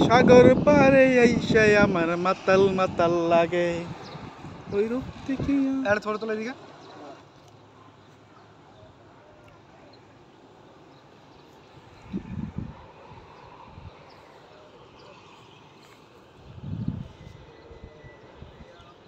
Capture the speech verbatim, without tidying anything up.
সাগর পারে আইসায় আমার মাতাল মাতাল লাগে ওই রূপ দেখিয়া। আরে থোড়া তোলা দিকে